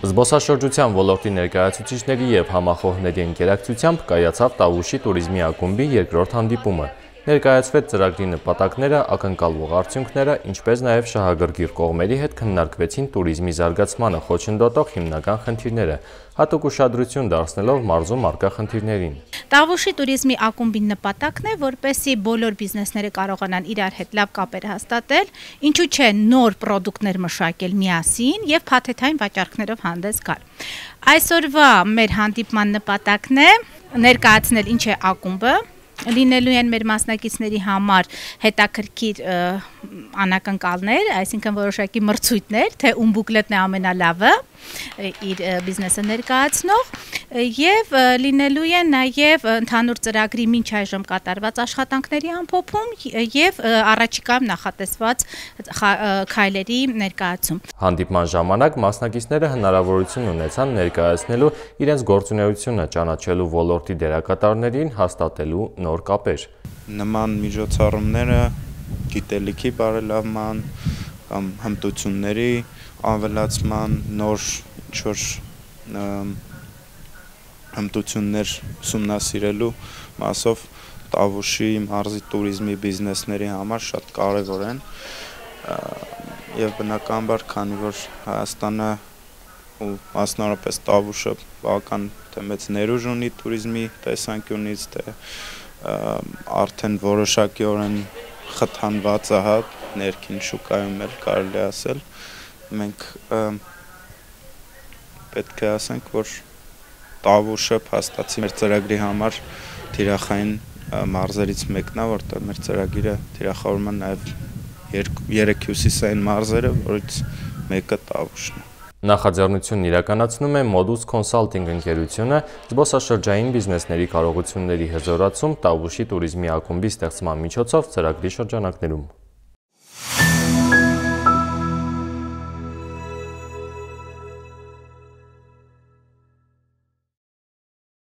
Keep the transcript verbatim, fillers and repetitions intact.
Զբոսաշրջության ոլորտի ներկայացուցիչների և համախոհների ընկերակցությամբ կայացավ Տավուշի տուրիզմի ակումբի երկրորդ հանդիպումը։ Ներկայացվեց ծրագրի նպատակները, ակնկալվող արդյունքները, ինչպես նաև շահագրգիռ կողմերի հետ քննարկվեցին տուրիզմի զարգացմանը խոչընդոտող հիմնական խնդիրները, հատուկ ուշադրություն դարձնելով մարզում առկա խնդիրներին։ Տավուշի տուրիզմի ակումբի նպատակն է, որպեսզի բոլոր բիզնեսները կարողանան իրար հետ լավ կապեր հաստատել, ինչու՞ չէ նոր պրոդուկտներ մշակել միասին և փաթեթային վաճառքներով հանդես գալ։ Այսօրվա մեր հանդիպման նպատակն է ներկայացնել ինչ է ակումբը, լինելու են մեր մասնակիցների համար հետաքրքիր անակնկալներ, այսինքն որոշակի մրցույթներ, թե ում բուկլետն է ամենալավը իր բիզնեսը ներկայացնող, եւ լինելու են նաև ընդհանուր ծրագրի մինչ այժմ կատարված աշխատանքների ամփոփում եւ առաջիկայում նախատեսված քայլերի ներկայացում։ Հանդիպման ժամանակ մասնակիցները հնարավորություն ունեցան ներկայացնելու իրենց գործունեությունը, ճանաչելու ոլորտի դերակատարներին, հաստատելու նոր կապեր։ Նման միջոցառումները գիտելիքի բարելավման կամ հմտությունների ավելացման, նոր ինչ-որ հմտություններ ուսումնասիրելու մասով Տավուշի մարզի տուրիզմի բիզնեսների համար շատ կարևոր են եւ բնականաբար, քանի որ Հայաստանը ու մասնավորապես Տավուշը բավական թե մեծ ներուժ ունի տուրիզմի տեսանկյունից, թե արդեն որոշակիորեն խթանված է հա ներքին շուկայում էլ կարելի ասել, մենք պետք է ասենք, որ Տավուշը փաստացի մեր ծրագրի համար թիրախային մարզերից մեկն է, որտեղ մեր ծրագիրը թիրախավորում է նաև երեք հյուսիսային մարզերը, որից մեկը Տավուշն է։ Նախաձեռնությունն իրականացնում է Modus Consulting ընկերությունը, զբոսաշրջային բիզնեսների կարողությունների հզորացում Տավուշի տուրիզմի ակումբի ստեղծման միջոցով ծրագրի շրջանակներում։